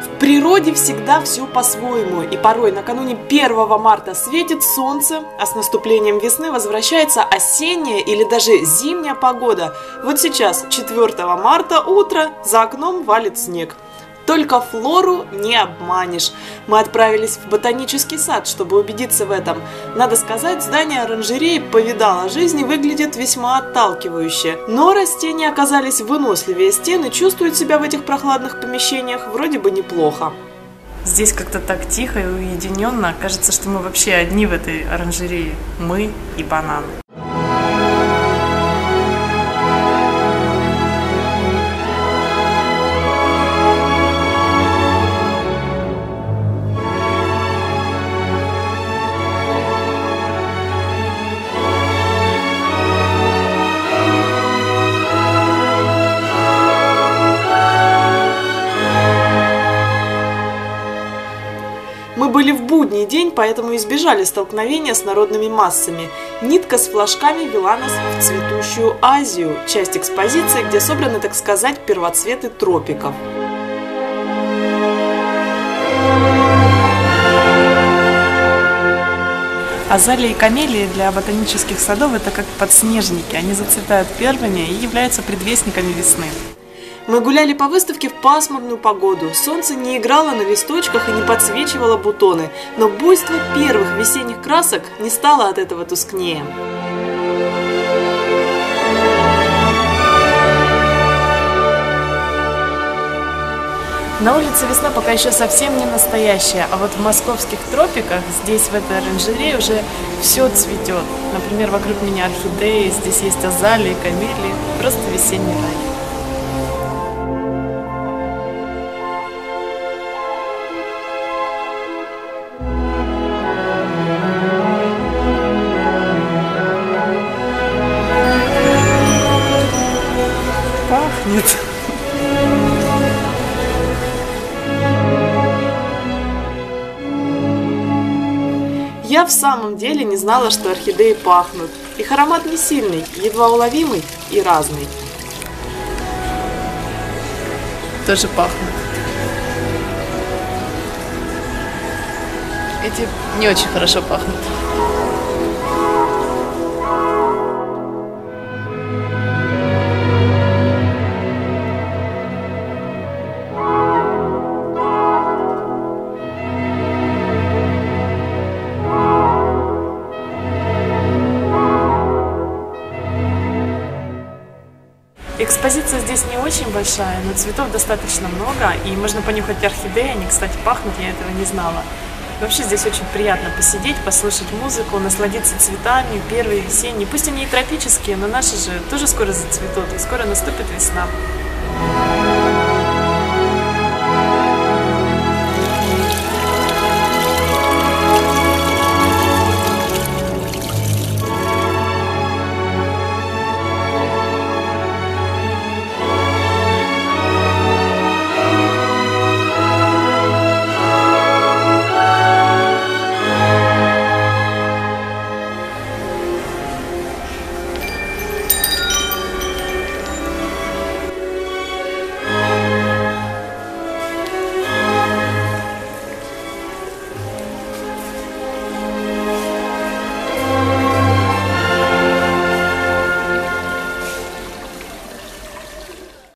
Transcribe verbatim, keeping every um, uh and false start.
В природе всегда все по-своему, и порой накануне первого марта светит солнце, а с наступлением весны возвращается осенняя или даже зимняя погода. Вот сейчас, четвёртого марта, утро, за окном валит снег. Только флору не обманешь. Мы отправились в ботанический сад, чтобы убедиться в этом. Надо сказать, здание оранжереи повидало жизнь и выглядит весьма отталкивающе. Но растения оказались выносливее стен и чувствуют себя в этих прохладных помещениях вроде бы неплохо. Здесь как-то так тихо и уединенно. Кажется, что мы вообще одни в этой оранжерее. Мы и бананы. Мы были в будний день, поэтому избежали столкновения с народными массами. Нитка с флажками вела нас в цветущую Азию, часть экспозиции, где собраны, так сказать, первоцветы тропиков. Азалии и камелии для ботанических садов – это как подснежники. Они зацветают первыми и являются предвестниками весны. Мы гуляли по выставке в пасмурную погоду. Солнце не играло на листочках и не подсвечивало бутоны, но буйство первых весенних красок не стало от этого тускнее. На улице весна пока еще совсем не настоящая, а вот в московских тропиках, здесь в этой оранжерее уже все цветет. Например, вокруг меня орхидеи, здесь есть азалии, камелии, просто весенний рай. Пахнет. Я в самом деле не знала, что орхидеи пахнут. Их аромат не сильный, едва уловимый и разный. Тоже пахнут. Эти не очень хорошо пахнут. Экспозиция здесь не очень большая, но цветов достаточно много, и можно понюхать орхидеи, они, кстати, пахнут, я этого не знала. Вообще здесь очень приятно посидеть, послушать музыку, насладиться цветами, первые весенние. Пусть они и тропические, но наши же тоже скоро зацветут, и скоро наступит весна.